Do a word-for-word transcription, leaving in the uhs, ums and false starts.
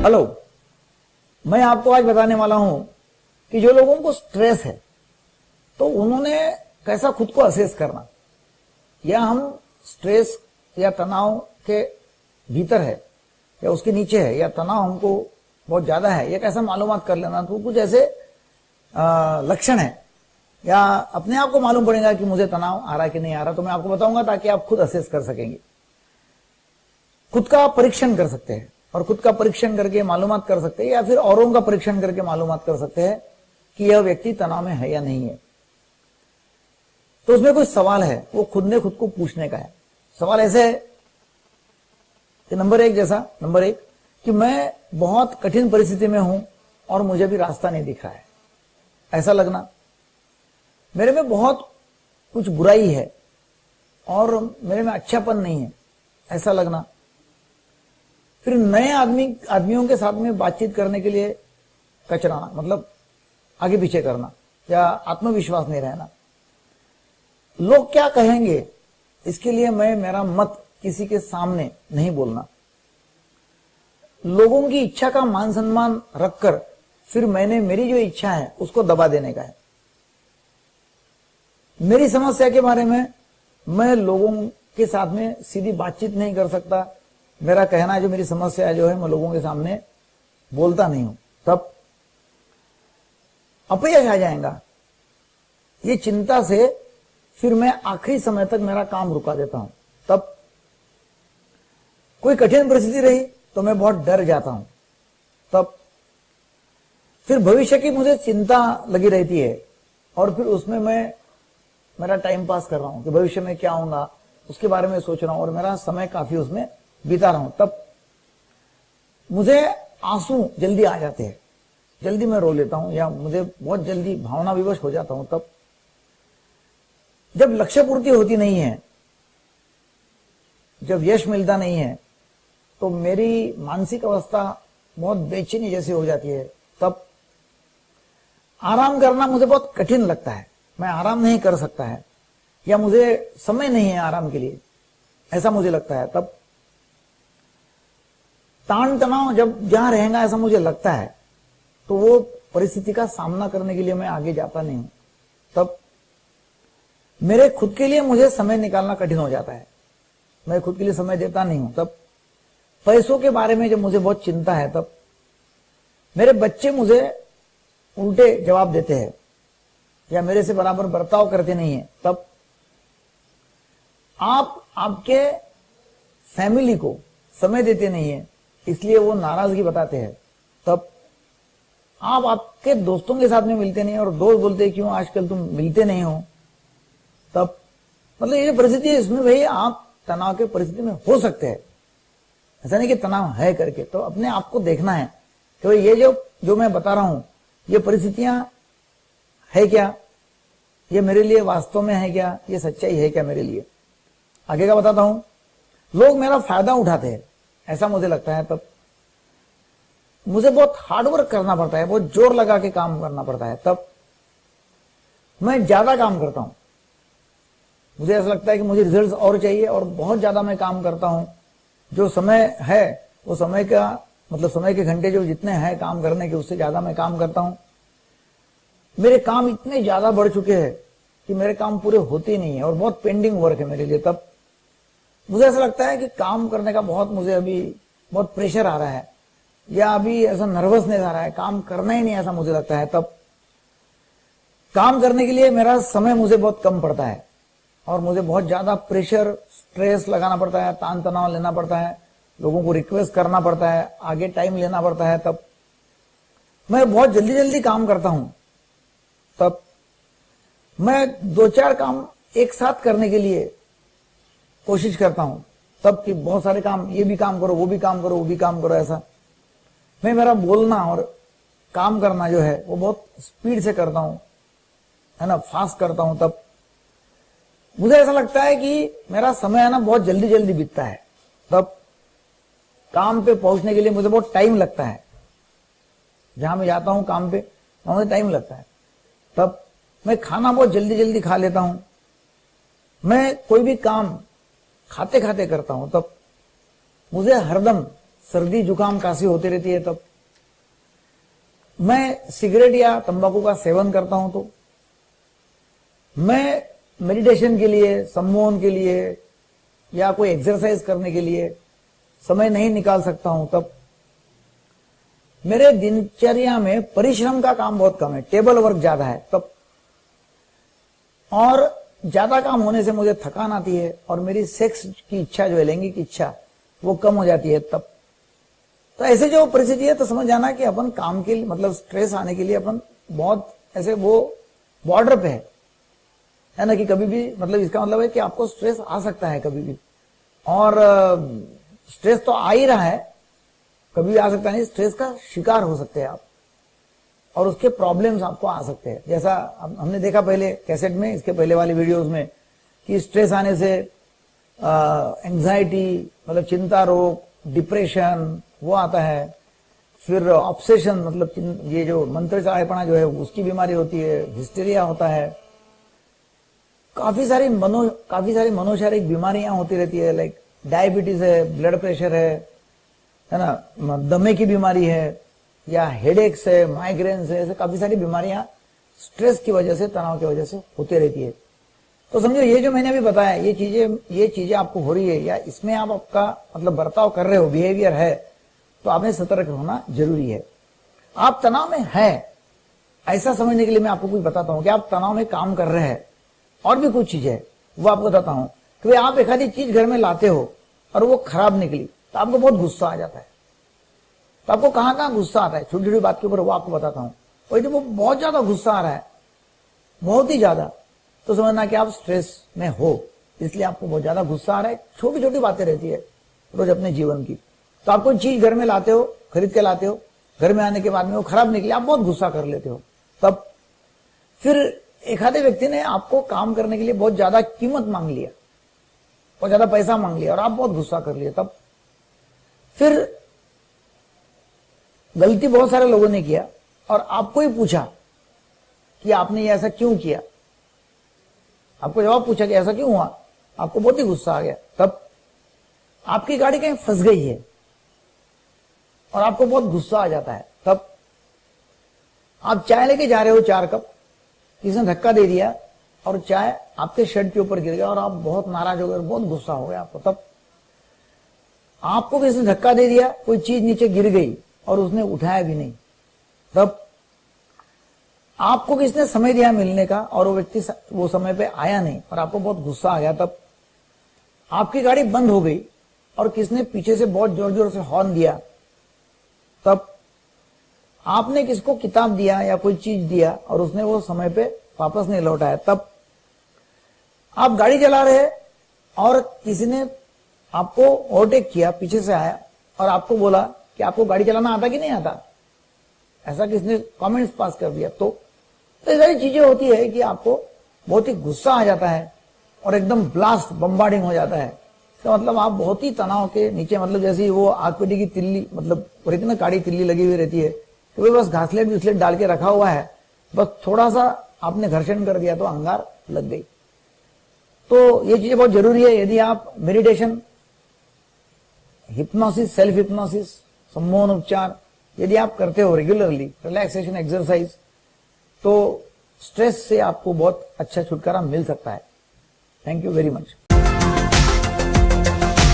Hello, मैं आपको आज बताने वाला हूं कि जो लोगों को स्ट्रेस है तो उन्होंने कैसा खुद को असेस करना, या हम स्ट्रेस या तनाव के भीतर है या उसके नीचे है, या तनाव हमको बहुत ज्यादा है, यह कैसा मालूमात कर लेना। तो कुछ ऐसे लक्षण है या अपने आप को मालूम पड़ेगा कि मुझे तनाव आ रहा है कि नहीं आ रहा, तो मैं आपको बताऊंगा ताकि आप खुद असेस कर सकेंगे, खुद का परीक्षण कर सकते हैं और खुद का परीक्षण करके मालूमात कर सकते हैं, या फिर औरों का परीक्षण करके मालूमात कर सकते हैं कि यह व्यक्ति तनाव में है या नहीं है। तो उसमें कुछ सवाल है, वो खुद ने खुद को पूछने का है। सवाल ऐसे है कि नंबर एक जैसा नंबर एक कि मैं बहुत कठिन परिस्थिति में हूं और मुझे भी रास्ता नहीं दिख रहा है, ऐसा लगना। मेरे में बहुत कुछ बुराई है और मेरे में अच्छापन नहीं है, ऐसा लगना। फिर नए आदमी आदमियों के साथ में बातचीत करने के लिए कचराना, मतलब आगे पीछे करना, या आत्मविश्वास नहीं रहना। लोग क्या कहेंगे इसके लिए मैं मेरा मत किसी के सामने नहीं बोलना। लोगों की इच्छा का मान सम्मान रखकर फिर मैंने मेरी जो इच्छा है उसको दबा देने का है। मेरी समस्या के बारे में मैं लोगों के साथ में सीधी बातचीत नहीं कर सकता। मेरा कहना है जो मेरी समस्या है जो है मैं लोगों के सामने बोलता नहीं हूं, तब अपयश आ जाएगा। ये चिंता से फिर मैं आखिरी समय तक मेरा काम रुका देता हूं। तब कोई कठिन परिस्थिति रही तो मैं बहुत डर जाता हूं। तब फिर भविष्य की मुझे चिंता लगी रहती है और फिर उसमें मैं मेरा टाइम पास कर रहा हूं कि भविष्य में क्या होगा उसके बारे में सोच रहा हूं और मेरा समय काफी उसमें बिता रहा हूं। तब मुझे आंसू जल्दी आ जाते हैं, जल्दी मैं रो लेता हूं या मुझे बहुत जल्दी भावना विवश हो जाता हूं। तब जब लक्ष्य पूर्ति होती नहीं है, जब यश मिलता नहीं है, तो मेरी मानसिक अवस्था बहुत बेचैनी जैसी हो जाती है। तब आराम करना मुझे बहुत कठिन लगता है, मैं आराम नहीं कर सकता है या मुझे समय नहीं है आराम के लिए, ऐसा मुझे लगता है। तब तान तनाव जब जहां रहेगा ऐसा मुझे लगता है तो वो परिस्थिति का सामना करने के लिए मैं आगे जाता नहीं हूं। तब मेरे खुद के लिए मुझे समय निकालना कठिन हो जाता है, मैं खुद के लिए समय देता नहीं हूं। तब पैसों के बारे में जब मुझे बहुत चिंता है, तब मेरे बच्चे मुझे उल्टे जवाब देते हैं या मेरे से बराबर बर्ताव करते नहीं है। तब आप आपके फैमिली को समय देते नहीं है इसलिए वो नाराजगी बताते हैं। तब आप आपके दोस्तों के साथ में मिलते नहीं और दोस्त बोलते क्यों आजकल तुम मिलते नहीं हो। तब मतलब ये जो परिस्थिति है इसमें भाई आप तनाव के परिस्थिति में हो सकते हैं, ऐसा नहीं कि तनाव है करके। तो अपने आप को देखना है कि भाई ये जो जो मैं बता रहा हूं ये परिस्थितियां है क्या, ये मेरे लिए वास्तव में है क्या, ये सच्चाई है क्या मेरे लिए। आगे का बताता हूं। लोग मेरा फायदा उठाते हैं ऐसा मुझे लगता है। तब मुझे बहुत हार्डवर्क करना पड़ता है, बहुत जोर लगा के काम करना पड़ता है। तब मैं ज्यादा काम करता हूं, मुझे ऐसा लगता है कि मुझे रिजल्ट्स और चाहिए और बहुत ज्यादा मैं काम करता हूं। जो समय है वो समय का मतलब समय के घंटे जो जितने हैं काम करने के उससे ज्यादा मैं काम करता हूं। मेरे काम इतने ज्यादा बढ़ चुके हैं कि मेरे काम पूरे होते ही नहीं है और बहुत पेंडिंग वर्क है मेरे लिए। तब मुझे ऐसा लगता है कि काम करने का बहुत मुझे अभी बहुत प्रेशर आ रहा है या अभी ऐसा नर्वसनेस आ रहा है, काम करना ही नहीं ऐसा मुझे लगता है। तब काम करने के लिए मेरा समय मुझे बहुत कम पड़ता है और मुझे बहुत ज्यादा प्रेशर स्ट्रेस लगाना पड़ता है, तान तनाव लेना पड़ता है, लोगों को रिक्वेस्ट करना पड़ता है, आगे टाइम लेना पड़ता है। तब मैं बहुत जल्दी जल्दी काम करता हूं। तब मैं दो चार काम एक साथ करने के लिए कोशिश करता हूं। तब कि बहुत सारे काम, ये भी काम करो वो भी काम करो वो भी काम करो, ऐसा मैं मेरा बोलना और काम करना जो है वो बहुत स्पीड से करता हूं, है ना, फास्ट करता हूं। तब मुझे ऐसा लगता है कि मेरा समय है ना बहुत जल्दी जल्दी बीतता है। तब काम पे पहुंचने के लिए मुझे बहुत टाइम लगता है, जहां मैं जाता हूं काम पे वहां मुझे टाइम लगता है। तब मैं खाना बहुत जल्दी जल्दी खा लेता हूं, मैं कोई भी काम खाते खाते करता हूं। तब मुझे हरदम सर्दी जुकाम काशी होती रहती है तब, मैं सिगरेट या तंबाकू का सेवन करता हूं तो, मैं मेडिटेशन के लिए, सम्मोहन के लिए या कोई एक्सरसाइज करने के लिए समय नहीं निकाल सकता हूं तब, मेरे दिनचर्या में परिश्रम का काम बहुत कम है, टेबल वर्क ज्यादा है तब, और ज्यादा काम होने से मुझे थकान आती है और मेरी सेक्स की इच्छा जो है, लैंगिक की इच्छा वो कम हो जाती है तब। तो ऐसे जो परिस्थिति है तो समझ जाना कि अपन काम के लिए, मतलब स्ट्रेस आने के लिए अपन बहुत ऐसे वो बॉर्डर पे है, है ना, कि कभी भी, मतलब इसका मतलब है कि आपको स्ट्रेस आ सकता है कभी भी, और स्ट्रेस तो आ ही रहा है, कभी भी आ सकता नहीं, स्ट्रेस का शिकार हो सकते हैं आप और उसके प्रॉब्लम्स आपको आ सकते हैं। जैसा हमने देखा पहले कैसेट में, इसके पहले वाली वीडियोस में, कि स्ट्रेस आने से एंजाइटी मतलब चिंता रोग, डिप्रेशन वो आता है, फिर ऑब्सेशन मतलब ये जो मंत्र चाहेपना जो है उसकी बीमारी होती है, हिस्टीरिया होता है, काफी सारी मनो काफी सारी मनोशारीरिक बीमारियां होती रहती है, लाइक डायबिटीज है, ब्लड प्रेशर है है ना, दमे की बीमारी है, या हेडेक्स है, माइग्रेन्स है, ऐसे काफी सारी बीमारियां स्ट्रेस की वजह से, तनाव की वजह से होती रहती है। तो समझो ये जो मैंने अभी बताया, ये चीजें ये चीजें आपको हो रही है या इसमें आप आपका मतलब बर्ताव कर रहे हो, बिहेवियर है, तो आपने सतर्क होना जरूरी है। आप तनाव में है ऐसा समझने के लिए मैं आपको कुछ बताता हूं कि आप तनाव में काम कर रहे हैं, और भी कुछ चीजें वो आपको बताता हूं कि भाई आप एक आधी चीज घर में लाते हो और वो खराब निकली तो आपको बहुत गुस्सा आ जाता है। तो आपको कहां कहां गुस्सा आता है, छोटी छोटी बात के ऊपर वो आपको बताता हूं। और जब वो बहुत ज्यादा गुस्सा आ रहा है, बहुत ही ज्यादा, तो समझना कि आप स्ट्रेस में हो, इसलिए आपको बहुत ज्यादा गुस्सा आ रहा है। छोटी छोटी बातें रहती है रोज अपने जीवन की। तो आप कोई चीज घर में लाते हो, खरीद के लाते हो, घर में आने के बाद में वो खराब निकली, आप बहुत गुस्सा कर लेते हो। तब फिर एक आधे व्यक्ति ने आपको काम करने के लिए बहुत ज्यादा कीमत मांग लिया, बहुत ज्यादा पैसा मांग लिया और आप बहुत गुस्सा कर लिए। तब फिर गलती बहुत सारे लोगों ने किया और आपको ही पूछा कि आपने ये ऐसा क्यों किया, आपको जवाब पूछा कि ऐसा क्यों हुआ, आपको बहुत ही गुस्सा आ गया। तब आपकी गाड़ी कहीं फंस गई है और आपको बहुत गुस्सा आ जाता है। तब आप चाय लेके जा रहे हो, चार कप, किसी ने धक्का दे दिया और चाय आपके शर्ट के ऊपर गिर गया और आप बहुत नाराज हो गए, बहुत गुस्सा हो गया आपको। तब आपको किसी ने धक्का दे दिया, कोई चीज नीचे गिर गई और उसने उठाया भी नहीं। तब आपको किसने समय दिया मिलने का और वो व्यक्ति वो समय पे आया नहीं और आपको बहुत गुस्सा आ गया। तब आपकी गाड़ी बंद हो गई और किसने पीछे से बहुत जोर जोर से हॉर्न दिया। तब आपने किसको किताब दिया या कोई चीज दिया और उसने वो समय पे वापस नहीं लौटाया। तब आप गाड़ी चला रहे और किसी ने आपको ओवरटेक किया, पीछे से आया और आपको बोला कि आपको गाड़ी चलाना आता कि नहीं आता, ऐसा किसने कमेंट्स पास कर दिया। तो ये सारी चीजें होती है कि आपको बहुत ही गुस्सा आ जाता है और एकदम ब्लास्ट बम्बार्डिंग हो जाता है। तो मतलब आप बहुत ही तनाव के नीचे, मतलब जैसे वो आग पेटी की तिल्ली, मतलब रहती ना काड़ी तिल्ली लगी हुई रहती है, तो वो बस घासलेट घुसलेट डाल के रखा हुआ है, बस थोड़ा सा आपने घर्षण कर दिया तो अंगार लग गई। तो ये चीजें बहुत जरूरी है। यदि आप मेडिटेशन, हिप्नोसिस, सेल्फ हिप्नोसिस, सम्मोहन उपचार यदि आप करते हो रेगुलरली, रिलैक्सेशन एक्सरसाइज, तो स्ट्रेस से आपको बहुत अच्छा छुटकारा मिल सकता है। Thank you very much.